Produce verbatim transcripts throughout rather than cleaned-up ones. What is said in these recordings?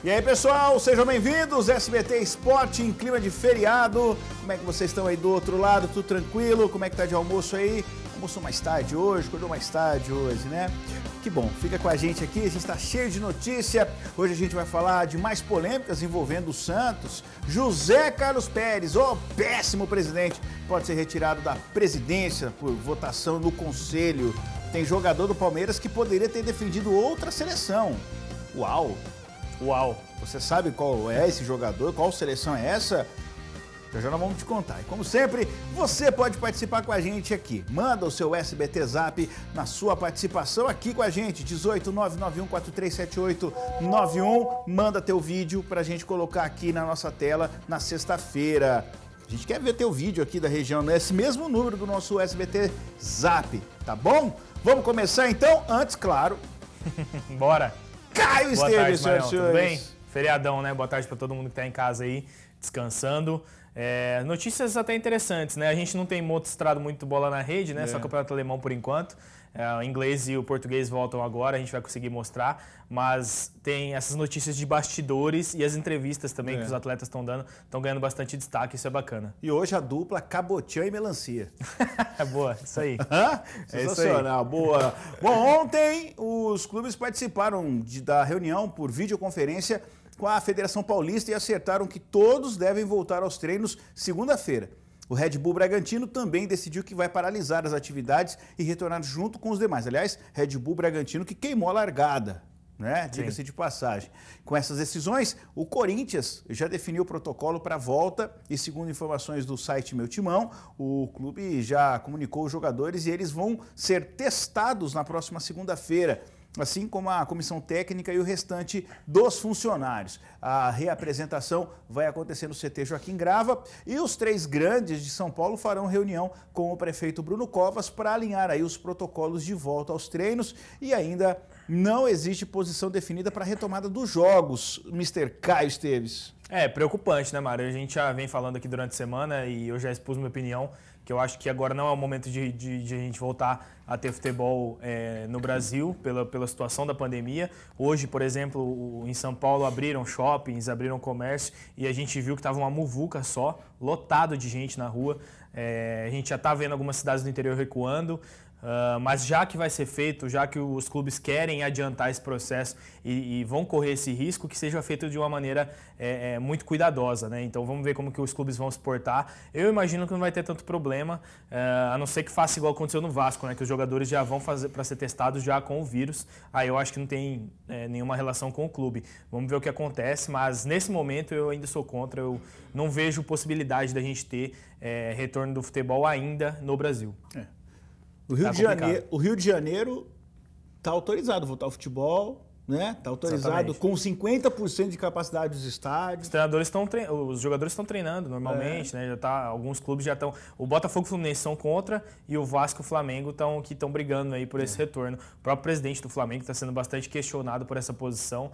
E aí, pessoal, sejam bem-vindos, S B T Esporte em clima de feriado. Como é que vocês estão aí do outro lado? Tudo tranquilo? Como é que tá de almoço aí? Almoçou mais tarde hoje, acordou mais tarde hoje, né? Que bom, fica com a gente aqui, a gente está cheio de notícia. Hoje a gente vai falar de mais polêmicas envolvendo o Santos. José Carlos Pérez, o péssimo presidente, pode ser retirado da presidência por votação no conselho. Tem jogador do Palmeiras que poderia ter defendido outra seleção. Uau! Uau! Você sabe qual é esse jogador? Qual seleção é essa? Já já nós vamos te contar. E como sempre, você pode participar com a gente aqui. Manda o seu S B T Zap na sua participação aqui com a gente. dezoito nove nove um quatro três sete oito nove um. Manda teu vídeo pra gente colocar aqui na nossa tela na sexta-feira. A gente quer ver teu vídeo aqui da região, nesse mesmo número do nosso S B T Zap, tá bom? Vamos começar então? Antes, claro. Bora! Caio Esteves, senhoras e senhores. Tudo bem? Feriadão, né? Boa tarde para todo mundo que tá em casa aí, descansando. É, notícias até interessantes, né? A gente não tem mostrado muito bola na rede, né? É. Só campeonato alemão por enquanto. É, o inglês e o português voltam agora, a gente vai conseguir mostrar. Mas tem essas notícias de bastidores e as entrevistas também é. que os atletas estão dando, estão ganhando bastante destaque, isso é bacana. E hoje a dupla Cabotian e Melancia. É boa, isso aí. É sensacional, isso aí. Boa. Bom, ontem os clubes participaram de, da reunião por videoconferência com a Federação Paulista e acertaram que todos devem voltar aos treinos segunda-feira. O Red Bull Bragantino também decidiu que vai paralisar as atividades e retornar junto com os demais. Aliás, Red Bull Bragantino que queimou a largada, né? Diga-se de passagem. Com essas decisões, o Corinthians já definiu o protocolo para a volta e, segundo informações do site Meu Timão, o clube já comunicou os jogadores e eles vão ser testados na próxima segunda-feira, assim como a comissão técnica e o restante dos funcionários. A reapresentação vai acontecer no C T Joaquim Grava e os três grandes de São Paulo farão reunião com o prefeito Bruno Covas para alinhar aí os protocolos de volta aos treinos e ainda não existe posição definida para a retomada dos jogos, mister Caio Esteves. É preocupante, né, Mário? A gente já vem falando aqui durante a semana e eu já expus minha opinião, que eu acho que agora não é o momento de, de, de a gente voltar a ter futebol é, no Brasil, pela, pela situação da pandemia. Hoje, por exemplo, o, em São Paulo abriram shoppings, abriram comércio e a gente viu que estava uma muvuca só, lotado de gente na rua. É, a gente já está vendo algumas cidades do interior recuando. Uh, mas já que vai ser feito, já que os clubes querem adiantar esse processo e, e vão correr esse risco, que seja feito de uma maneira é, é, muito cuidadosa, né? Então vamos ver como que os clubes vão se portar. Eu imagino que não vai ter tanto problema, uh, a não ser que faça igual aconteceu no Vasco, né? Que os jogadores já vão fazer para ser testados já com o vírus. Aí eu acho que não tem é, nenhuma relação com o clube. Vamos ver o que acontece, mas nesse momento eu ainda sou contra. Eu não vejo possibilidade da gente ter é, retorno do futebol ainda no Brasil. É. O Rio, tá de Janeiro, o Rio de Janeiro está autorizado a voltar ao futebol, né? Está autorizado. Exatamente. Com cinquenta por cento de capacidade dos estádios. Os treinadores estão tre... os jogadores estão treinando normalmente, é. né? Já tá, alguns clubes já estão. O Botafogo e o Fluminense são contra e o Vasco e o Flamengo estão que estão brigando aí por é. esse retorno. O próprio presidente do Flamengo está sendo bastante questionado por essa posição.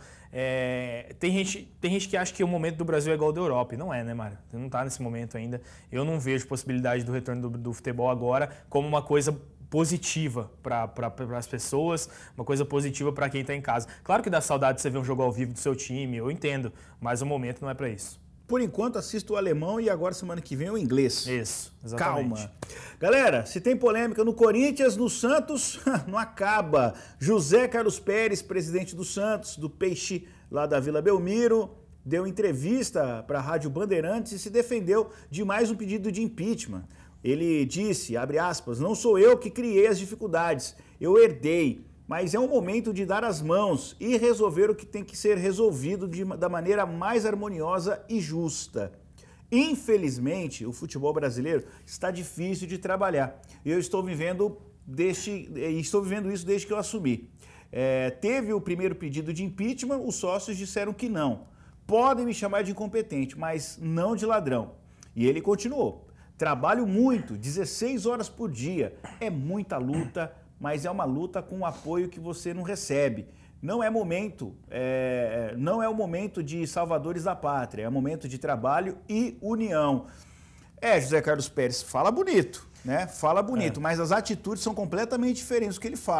É... Tem gente, tem gente que acha que o momento do Brasil é igual ao da Europa. E não é, né, Mário? Não está nesse momento ainda. Eu não vejo possibilidade do retorno do, do futebol agora como uma coisa positiva para pra, as pessoas, uma coisa positiva para quem está em casa. Claro que dá saudade de você ver um jogo ao vivo do seu time, eu entendo, mas o momento não é para isso. Por enquanto, assisto o alemão e agora, semana que vem, o inglês. Isso, exatamente. Calma. Galera, se tem polêmica no Corinthians, no Santos, não acaba. José Carlos Pérez, presidente do Santos, do Peixe, lá da Vila Belmiro, deu entrevista para a Rádio Bandeirantes e se defendeu de mais um pedido de impeachment. Ele disse, abre aspas, não sou eu que criei as dificuldades, eu herdei, mas é um momento de dar as mãos e resolver o que tem que ser resolvido de, da maneira mais harmoniosa e justa. Infelizmente, o futebol brasileiro está difícil de trabalhar. Eu estou vivendo, deste, estou vivendo isso desde que eu assumi. É, teve o primeiro pedido de impeachment, os sócios disseram que não. Podem me chamar de incompetente, mas não de ladrão. E ele continuou. Trabalho muito, dezesseis horas por dia. É muita luta, mas é uma luta com o apoio que você não recebe. Não é momento, é, não é o momento de salvadores da pátria, é momento de trabalho e união. É, José Carlos Pérez, fala bonito, né? Fala bonito, é. mas as atitudes são completamente diferentes do que ele fala.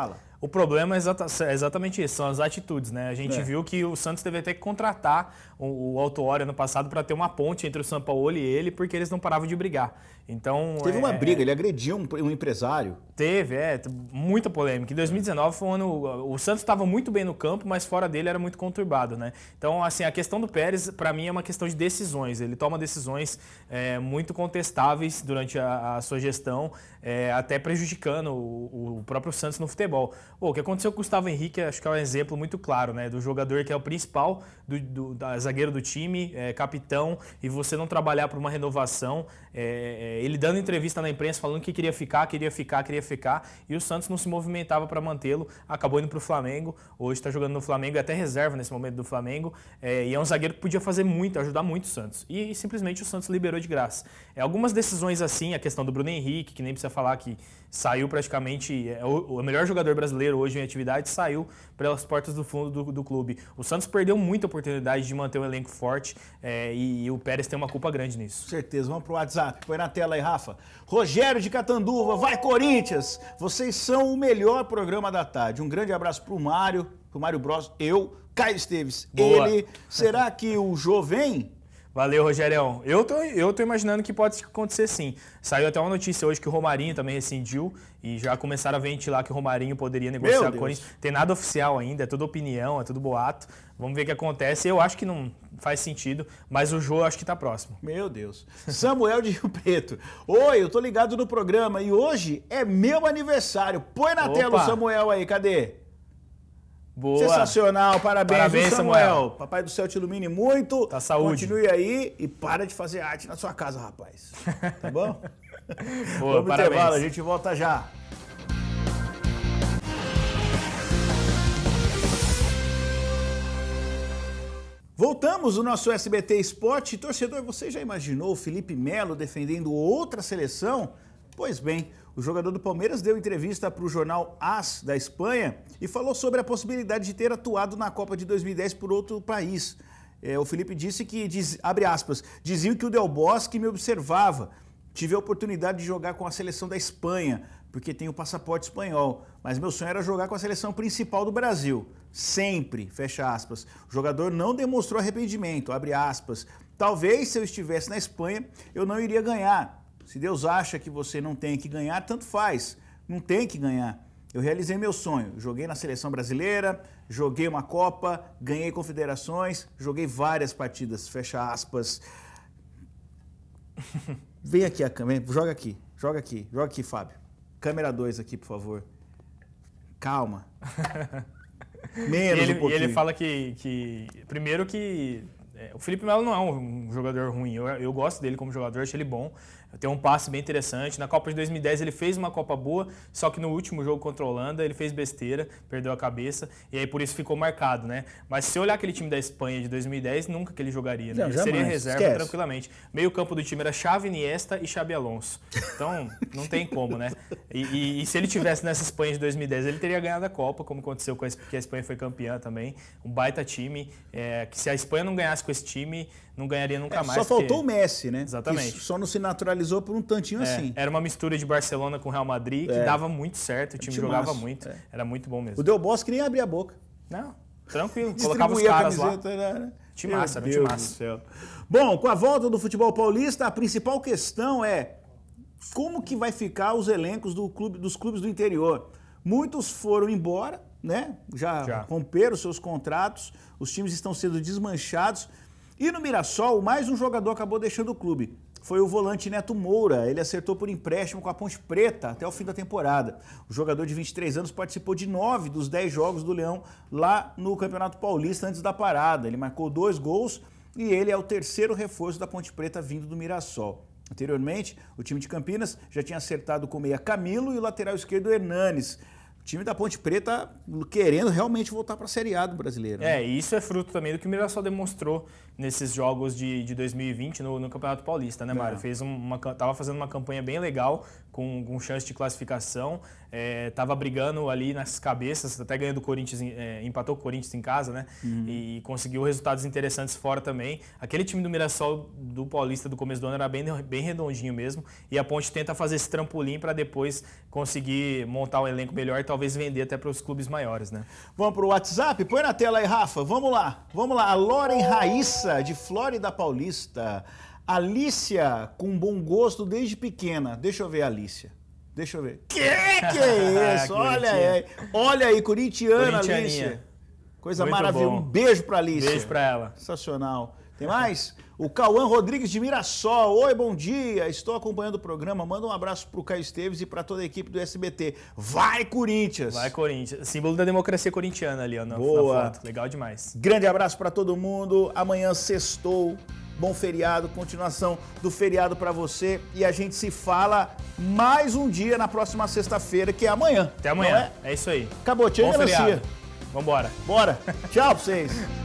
O problema é, exata, é exatamente isso, são as atitudes, né? A gente é. viu que o Santos teve até que contratar o, o Autuori ano passado para ter uma ponte entre o Sampaoli e ele, porque eles não paravam de brigar. Então, teve é, uma briga, ele agrediu um, um empresário. Teve, é, muita polêmica. Em dois mil e dezenove foi um ano, o Santos estava muito bem no campo, mas fora dele era muito conturbado, né? Então, assim, a questão do Pérez, para mim, é uma questão de decisões. Ele toma decisões é, muito contestáveis durante a, a sua gestão, é, até prejudicando o, o próprio Santos no futebol. Pô, o que aconteceu com o Gustavo Henrique, acho que é um exemplo muito claro, né? Do jogador que é o principal do, do da, zagueiro do time, é, capitão, e você não trabalhar por uma renovação. É, ele dando entrevista na imprensa falando que queria ficar, queria ficar, queria ficar, e o Santos não se movimentava para mantê-lo, acabou indo para o Flamengo, hoje está jogando no Flamengo, é até reserva nesse momento do Flamengo, é, e é um zagueiro que podia fazer muito, ajudar muito o Santos, e, e simplesmente o Santos liberou de graça. É, algumas decisões assim, a questão do Bruno Henrique, que nem precisa falar que saiu praticamente, é, o, o melhor jogador brasileiro hoje em atividade, saiu pelas portas do fundo do, do clube. O Santos perdeu muita oportunidade de manter um elenco forte, é, e, e o Pérez tem uma culpa grande nisso. Com certeza, vamos pro WhatsApp, põe na tela aí, Rafa. Rogério de Catanduva, vai Corinthians! Vocês são o melhor programa da tarde. Um grande abraço pro Mário, pro Mário Bros, eu, Caio Esteves, Boa. ele. Será que o Jô vem? Valeu, Rogerião. Eu tô, eu tô imaginando que pode acontecer sim. Saiu até uma notícia hoje que o Romarinho também rescindiu e já começaram a ventilar que o Romarinho poderia negociar com o Corinthians. Tem nada oficial ainda, é tudo opinião, é tudo boato. Vamos ver o que acontece. Eu acho que não faz sentido, mas o Jô eu acho que tá próximo. Meu Deus. Samuel de Rio Preto. Oi, eu tô ligado no programa e hoje é meu aniversário. Põe na Opa. tela o Samuel aí, cadê? Boa. Sensacional, parabéns, Parabéns, Samuel. Samuel. Papai do céu te ilumine muito. Tá saúde. Continue aí e para de fazer arte na sua casa, rapaz. Tá bom? Boa, Vamos parabéns. intervalo, a gente volta já. Voltamos no nosso S B T Esporte. Torcedor, você já imaginou o Felipe Melo defendendo outra seleção? Pois bem, o jogador do Palmeiras deu entrevista para o jornal AS da Espanha e falou sobre a possibilidade de ter atuado na Copa de dois mil e dez por outro país. É, o Felipe disse que, diz, abre aspas, diziam que o Del Bosque me observava. Tive a oportunidade de jogar com a seleção da Espanha, porque tenho passaporte espanhol, mas meu sonho era jogar com a seleção principal do Brasil. Sempre, fecha aspas. O jogador não demonstrou arrependimento, abre aspas. Talvez se eu estivesse na Espanha, eu não iria ganhar. Se Deus acha que você não tem que ganhar, tanto faz. Não tem que ganhar. Eu realizei meu sonho. Joguei na seleção brasileira, joguei uma Copa, ganhei confederações, joguei várias partidas, fecha aspas. Vem aqui a câmera, joga aqui, joga aqui, joga aqui, Fábio. Câmera dois aqui, por favor. Calma. Menos e ele, um pouquinho. E ele fala que, que primeiro que é, o Felipe Melo não é um, um jogador ruim, eu, eu gosto dele como jogador, acho ele bom. Tem um passe bem interessante. Na Copa de dois mil e dez ele fez uma Copa boa, só que no último jogo contra a Holanda ele fez besteira, perdeu a cabeça e aí por isso ficou marcado, né? Mas se olhar aquele time da Espanha de dois mil e dez, nunca que ele jogaria, né? Não, ele jamais. seria reserva Esquece. tranquilamente. Meio campo do time era Xavi, Iniesta e Xabi Alonso. Então, não tem como, né? E, e, e se ele tivesse nessa Espanha de dois mil e dez, ele teria ganhado a Copa, como aconteceu com a Espanha, que a Espanha foi campeã também. Um baita time, é, que se a Espanha não ganhasse com esse time, não ganharia nunca É, mais. só faltou porque... o Messi, né? Exatamente. Que só não se naturalizou por um tantinho É, assim. era uma mistura de Barcelona com Real Madrid que É. dava muito certo, o time Timaço, jogava muito, é. era muito bom mesmo. O Del Bosque nem abria a boca. Não, tranquilo, colocava os Distribuía a caras lá. camiseta, né? Timaço, era um Meu Deus timaço. do céu. Bom, com a volta do futebol paulista, a principal questão é como que vai ficar os elencos do clube, dos clubes do interior. Muitos foram embora, né? Já, Já. romperam seus contratos, os times estão sendo desmanchados. E no Mirassol, mais um jogador acabou deixando o clube. Foi o volante Neto Moura. Ele acertou por empréstimo com a Ponte Preta até o fim da temporada. O jogador de vinte e três anos participou de nove dos dez jogos do Leão lá no Campeonato Paulista antes da parada. Ele marcou dois gols e ele é o terceiro reforço da Ponte Preta vindo do Mirassol. Anteriormente, o time de Campinas já tinha acertado com o meia Camilo e o lateral esquerdo Hernanes. O time da Ponte Preta querendo realmente voltar para a Série A do brasileiro. É, né? e isso é fruto também do que o Mirassol demonstrou nesses jogos de, de dois mil e vinte no, no Campeonato Paulista, né, Mário? É. Fez uma, tava fazendo uma campanha bem legal, com, com chance de classificação. É, tava brigando ali nas cabeças, até ganhando o Corinthians, é, empatou com o Corinthians em casa, né? Uhum. E conseguiu resultados interessantes fora também. Aquele time do Mirassol do Paulista do começo do ano era bem, bem redondinho mesmo. E a Ponte tenta fazer esse trampolim para depois conseguir montar um elenco melhor e talvez vender até para os clubes maiores, né? Vamos pro WhatsApp? Põe na tela aí, Rafa. Vamos lá. Vamos lá. A Loren Raíssa, de Flórida Paulista. Alícia, com bom gosto desde pequena. Deixa eu ver, Alícia. Deixa eu ver. Que que é isso? Olha aí. Olha aí, corintiana, Alícia. Coisa maravilhosa. Um beijo pra Alícia. Beijo pra ela. Sensacional. Tem mais? O Cauã Rodrigues de Mirassol. Oi, bom dia. Estou acompanhando o programa. Manda um abraço pro Caio Esteves e pra toda a equipe do S B T. Vai, Corinthians! Vai, Corinthians. Símbolo da democracia corintiana ali, ó, na, Boa. na foto. Legal demais. Grande abraço pra todo mundo. Amanhã sextou. Bom feriado, continuação do feriado para você e a gente se fala mais um dia na próxima sexta-feira, que é amanhã. Até amanhã, é? é isso aí. Acabou, tchau, Garcia. Vambora. Bora. Tchau pra vocês.